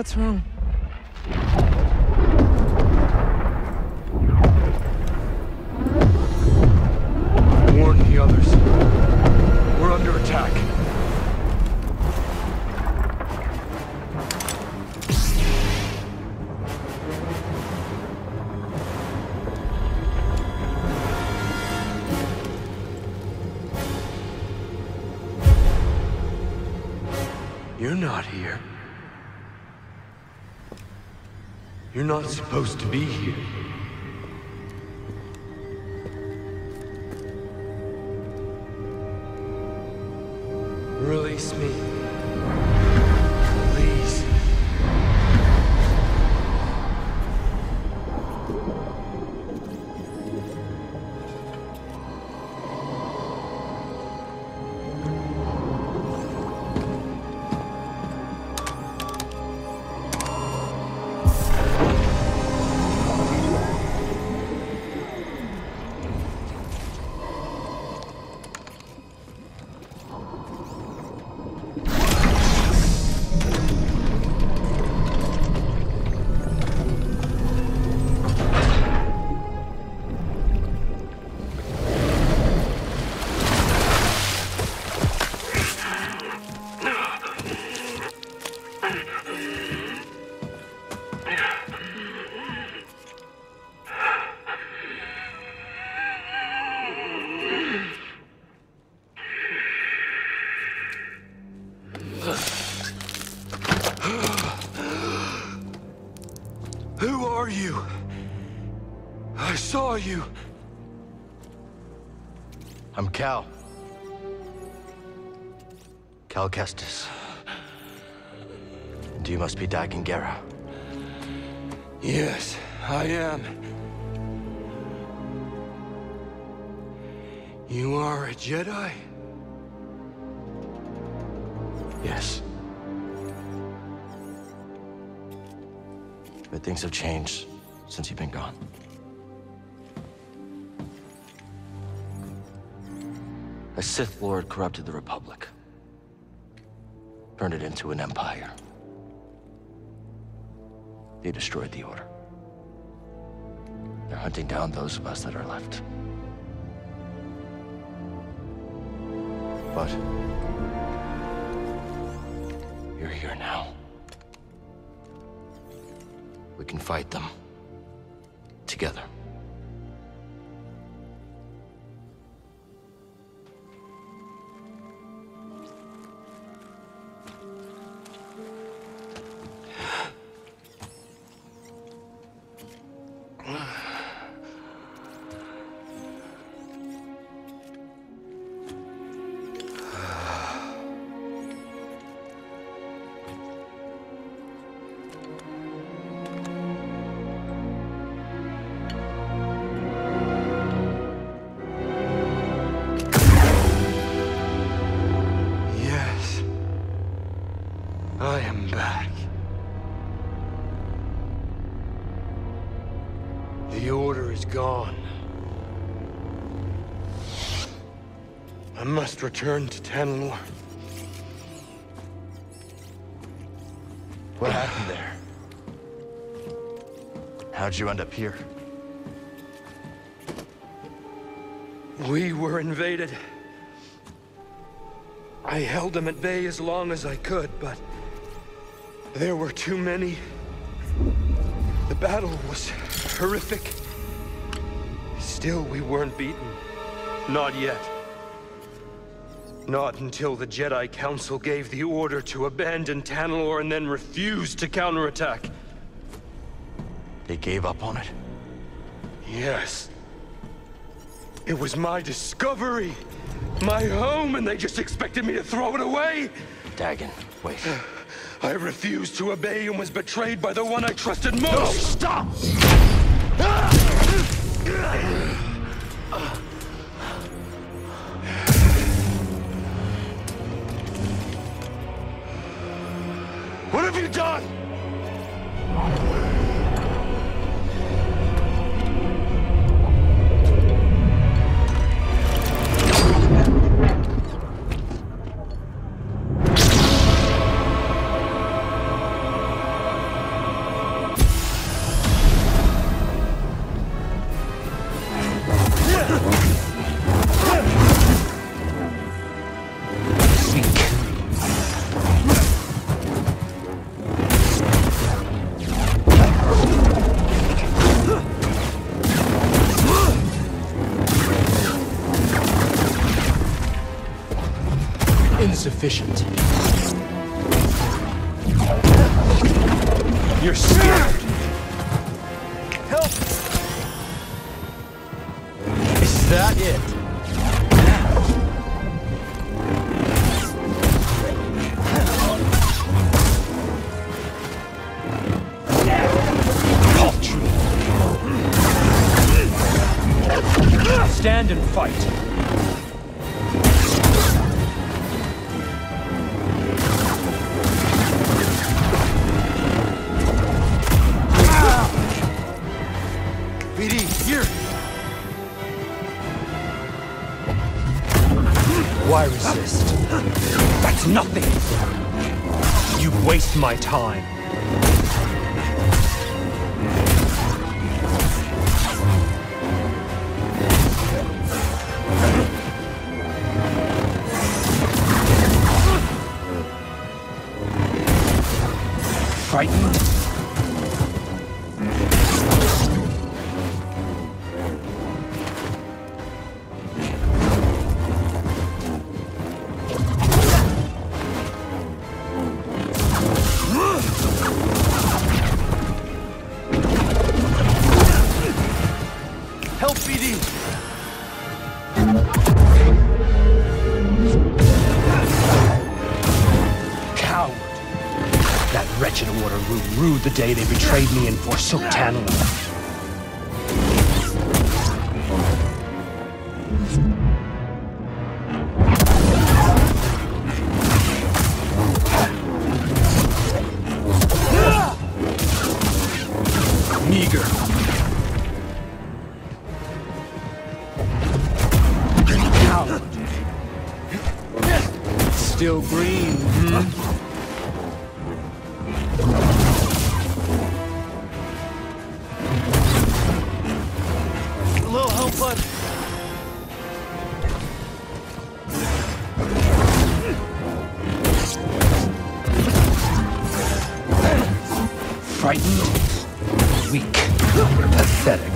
What's wrong? Warn the others. We're under attack. You're not here. You're not supposed to be here. Release me. Please. Who are you? I saw you. I'm Cal. Cal Kestis. And you must be Dagan Gera. Yes, I am. You are a Jedi? Yes. But things have changed since you've been gone. A Sith Lord corrupted the Republic. Turned it into an empire. They destroyed the Order. They're hunting down those of us that are left. But you're here now. We can fight them together. I am back. The Order is gone. I must return to Tanalorr. What happened there? How'd you end up here? We were invaded. I held them at bay as long as I could, but there were too many. The battle was horrific. Still, we weren't beaten. Not yet. Not until the Jedi Council gave the order to abandon Tanalorr and then refused to counterattack. They gave up on it? Yes. It was my discovery, my home, and they just expected me to throw it away? Dagan, wait. I refused to obey and was betrayed by the one I trusted most! No, stop! What have you done? insufficient. You're scared. Help! Is that it? Stand and fight. BD, here! Why resist? That's nothing! You waste my time. Frightened? Help, BD! Coward! That wretched order grew rude the day they betrayed me and forsook Tantalus. Meager. Coward. Still green, A little help, bud. Frightened, weak, pathetic.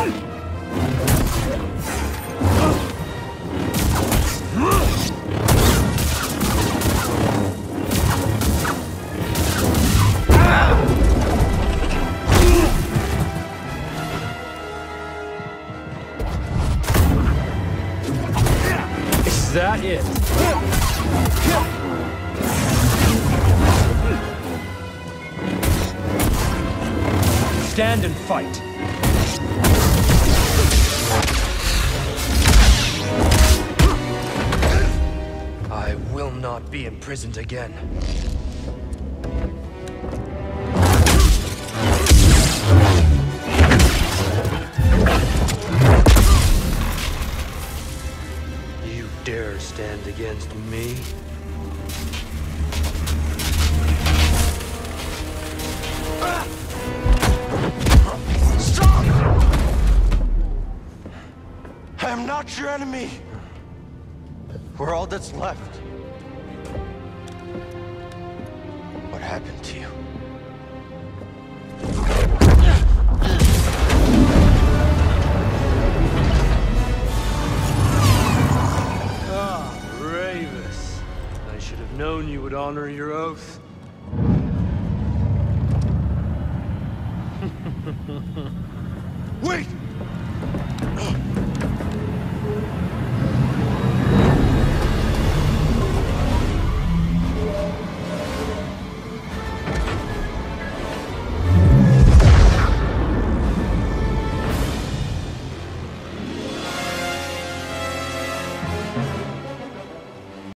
Is that it? Stand and fight. I will not be imprisoned again. You dare stand against me? I am not your enemy. We're all that's left. What happened to you? Ah, Ravus. I should have known you would honor your oath.